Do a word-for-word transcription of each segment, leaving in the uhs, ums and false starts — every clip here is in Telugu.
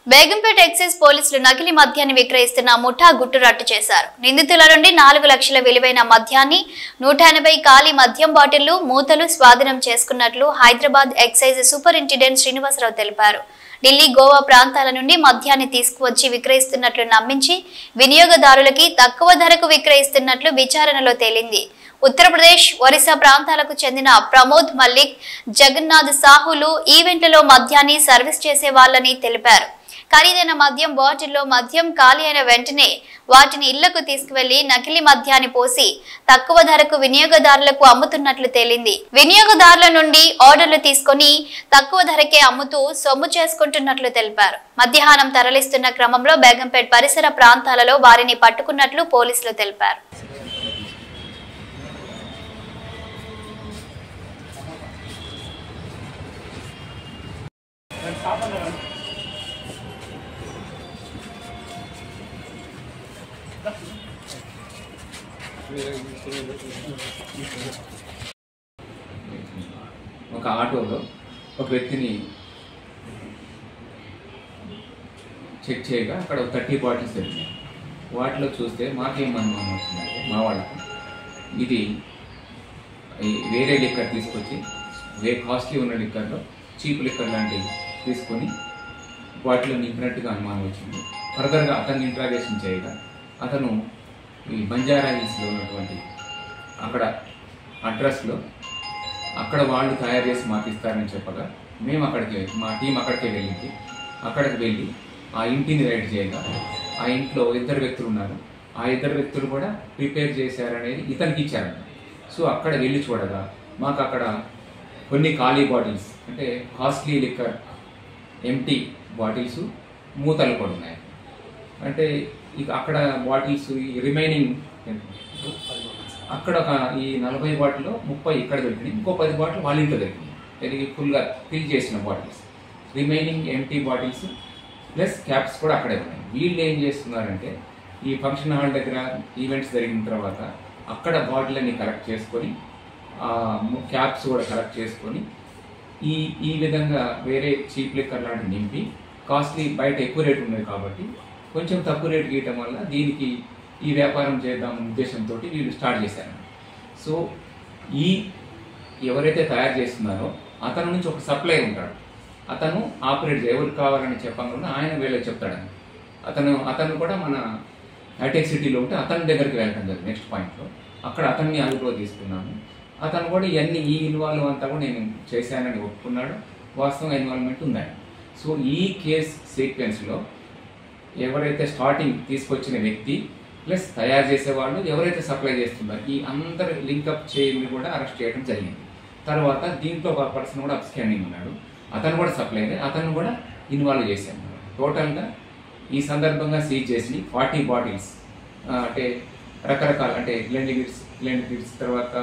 బేగంపేట ఎక్సైజ్ పోలీసులు నకిలీ మద్యాన్ని విక్రయిస్తున్న ముఠా గుట్టు రట్టు చేశారు. నిందితుల నుండి నాలుగు లక్షల విలువైన మద్యాన్ని నూట ఎనభై ఖాళీ మద్యం బాటిళ్లు మూతలు స్వాధీనం చేసుకున్నట్లు హైదరాబాద్ ఎక్సైజ్ సూపరింటెండెంట్ శ్రీనివాసరావు తెలిపారు. ఢిల్లీ, గోవా ప్రాంతాల నుండి మద్యాన్ని తీసుకువచ్చి విక్రయిస్తున్నట్లు నమ్మించి వినియోగదారులకి తక్కువ ధరకు విక్రయిస్తున్నట్లు విచారణలో తేలింది. ఉత్తరప్రదేశ్, ఒరిస్సా ప్రాంతాలకు చెందిన ప్రమోద్ మల్లిక్, జగన్నాథ్ సాహులు ఈవెంట్లలో మద్యాన్ని సర్వీస్ చేసే వాళ్ళని తెలిపారు. ఖరీదైన మద్యం బాటిల్లో మద్యం ఖాళీ అయిన వెంటనే వాటిని ఇళ్లకు తీసుకువెళ్లి నకిలీ మద్యాన్ని పోసి తక్కువ ధరకు వినియోగదారులకు అమ్ముతున్నట్లు తేలింది. వినియోగదారుల నుండి ఆర్డర్లు తీసుకుని తక్కువ ధరకే అమ్ముతూ సొమ్ము చేసుకుంటున్నట్లు తెలిపారు. మద్యపానం తరలిస్తున్న క్రమంలో బేగంపేట పరిసర ప్రాంతాలలో వారిని పట్టుకున్నట్లు పోలీసులు తెలిపారు. ఒక ఆటోలో ఒక వ్యక్తిని చెక్ చేయగా అక్కడ థర్టీ బాటిల్స్ దొరికినాయి. వాటిలో చూస్తే మాకేం అనుమానం వచ్చిందంటే మా వాళ్ళకు ఇది వేరే లిక్కర్ తీసుకొచ్చి వే కాస్ట్లీ ఉన్న లిక్కర్లో చీప్ లిక్కర్ లాంటివి తీసుకొని వాటిలో నింపినట్టుగా అనుమానం వచ్చింది. ఫర్దర్గా అతన్ని ఇంట్రాగేషన్ చేయగా అతను ఈ బంజారా హిల్స్లో ఉన్నటువంటి అక్కడ అడ్రస్లో అక్కడ వాళ్ళు తయారు చేసి మాకు ఇస్తారని చెప్పగా మేము అక్కడికి మా టీం అక్కడికే వెళ్ళింది. అక్కడికి వెళ్ళి ఆ ఇంటిని రైడ్ చేయగా ఆ ఇంట్లో ఇద్దరు వ్యక్తులు ఉన్నారు. ఆ ఇద్దరు వ్యక్తులు కూడా ప్రిపేర్ చేశారనేది ఇతనికి ఇచ్చారంట. సో అక్కడ వెళ్ళి చూడగా మాకు అక్కడ కొన్ని ఖాళీ బాటిల్స్ అంటే కాస్ట్లీ లిక్కర్ ఎంటీ బాటిల్స్ మూతలు కూడా ఉన్నాయి. అంటే ఇక అక్కడ బాటిల్స్ రిమైనింగ్ అక్కడ ఒక ఈ నలభై బాటిల్లో ముప్పై ఇక్కడ దొరికినాయి, ఇంకో పది బాటిల్ వాళ్ళ ఇంట్లో దొరికినాయి. తిరిగి ఫుల్గా ఫిల్ చేసిన bottles, remaining empty bottles plus caps కూడా అక్కడే ఉన్నాయి. వీళ్ళు ఏం చేస్తున్నారంటే ఈ ఫంక్షన్ హాల్ దగ్గర ఈవెంట్స్ జరిగిన తర్వాత అక్కడ బాటిల్ అన్ని కలెక్ట్ చేసుకొని క్యాప్స్ కూడా కలెక్ట్ చేసుకొని ఈ ఈ విధంగా వేరే చీప్ లిక్కర్ లాంటి నింపి కాస్ట్లీ బయట ఎక్కువ రేటు ఉన్నది కాబట్టి కొంచెం తక్కువ రేటు గీయటం వల్ల దీనికి ఈ వ్యాపారం చేద్దాం ఉద్దేశంతో వీళ్ళు స్టార్ట్ చేశారు. సో ఈ ఎవరైతే తయారు చేస్తున్నారో అతని నుంచి ఒక సప్లై ఉంటాడు, అతను ఆపరేట్ ఎవరికి కావాలని చెప్పకుండా ఆయన వీళ్ళకి చెప్తాడని అతను అతను కూడా మన హైటెక్ సిటీలో ఉంటే అతని దగ్గరికి వెళ్ళడం జరిగింది. నెక్స్ట్ పాయింట్లో అక్కడ అతన్ని అదుపులో తీసుకున్నాను. అతను కూడా ఇవన్నీ ఈ ఇన్వాల్వ్ అంతా కూడా నేను చేశానని ఒప్పుకున్నాడు. వాస్తవంగా ఇన్వాల్వ్మెంట్ ఉందని. సో ఈ కేస్ సీక్వెన్స్లో ఎవరైతే స్టార్టింగ్ తీసుకొచ్చిన వ్యక్తి ప్లస్ తయారు చేసేవాళ్ళు ఎవరైతే సప్లై చేస్తున్నారో ఈ అందరు లింకప్ చేయని కూడా అరెస్ట్ చేయడం జరిగింది. తర్వాత దీంట్లో ఒక పర్సన్ కూడా అప్స్కాండింగ్ ఉన్నాడు, అతను కూడా సప్లై అతను కూడా ఇన్వాల్వ్ చేశాను. టోటల్గా ఈ సందర్భంగా సీజ్ చేసి ఫార్టీ బాటిల్స్ అంటే రకరకాల అంటే గ్లెండ్ గిడ్స్ గ్లెండ్ గిడ్స్ తర్వాత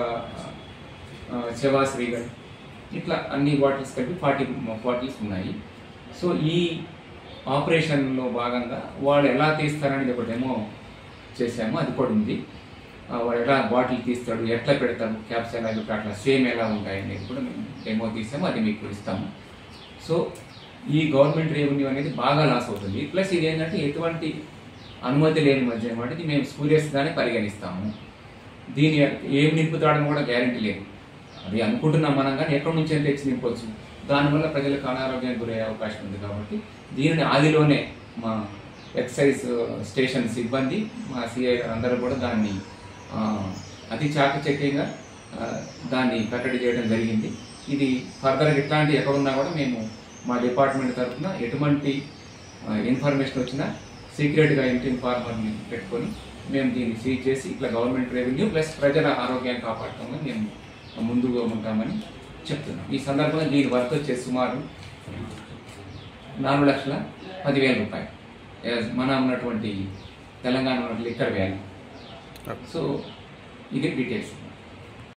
చెవాస్ రీగల్ ఇట్లా అన్ని బాటిల్స్ కలిపి ఫార్టీ బాటిల్స్ ఉన్నాయి. సో ఈ ఆపరేషన్లో భాగంగా వాళ్ళు ఎలా తీస్తారనేది ఒక డెమో చేసాము, అది కూడా ఉంది. వాడు ఎలా బాటిల్ తీస్తాడు, ఎట్లా పెడతారు, క్యాప్స్ ఎలా అట్లా సేమ్ ఎలా ఉంటాయి అనేది కూడా మేము డెమో తీసాము, అది మీకు ఇస్తాము. సో ఈ గవర్నమెంట్ రెవెన్యూ అనేది బాగా లాస్ అవుతుంది. ప్లస్ ఇది ఏంటంటే ఎటువంటి అనుమతి లేని మద్యం వాటికి మేము స్పూరియస్గానే పరిగణిస్తాము. దీని ఏం నింపుతాడని కూడా గ్యారంటీ లేదు, అది అనుకుంటున్నాం మనం, కానీ ఎక్కడి నుంచి ఎంత తెచ్చి నింపవచ్చు. దానివల్ల ప్రజలకు అనారోగ్యానికి గురయ్యే అవకాశం ఉంది కాబట్టి దీనిని ఆదిలోనే మా ఎక్సైజ్ స్టేషన్ సిబ్బంది మా సిఐ అందరూ కూడా దాన్ని అతి చాకచక్యంగా దాన్ని కట్టడి చేయడం జరిగింది. ఇది ఫర్దర్గా ఇట్లాంటి ఎక్కడున్నా కూడా మేము మా డిపార్ట్మెంట్ తరఫున ఎటువంటి ఇన్ఫర్మేషన్ వచ్చినా సీక్రెట్గా ఇంటి ఇన్ఫార్మర్ని పెట్టుకొని మేము దీన్ని సీజ్ చేసి ఇట్లా గవర్నమెంట్ రెవెన్యూ ప్లస్ ప్రజల ఆరోగ్యాన్ని కాపాడటంలో మేము ముందుగా ఉంటామని చెప్తున్నాం. ఈ సందర్భంగా దీని వర్త్ వచ్చేసి సుమారు నాలుగు లక్షల పదివేల రూపాయలు మన ఉన్నటువంటి తెలంగాణ లిక్కర్ వ్యాల్యూ. సో ఇది డీటెయిల్స్.